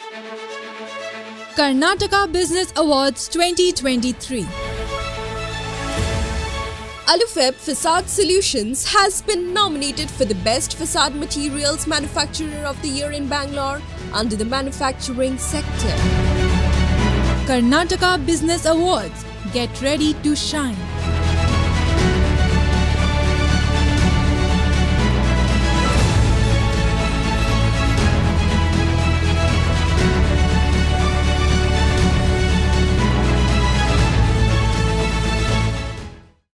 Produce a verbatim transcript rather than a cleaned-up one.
Karnataka Business Awards twenty twenty-three. Alufab Facade Solutions has been nominated for the Best Facade Materials Manufacturer of the Year in Bangalore under the manufacturing sector. Karnataka Business Awards. Get ready to shine.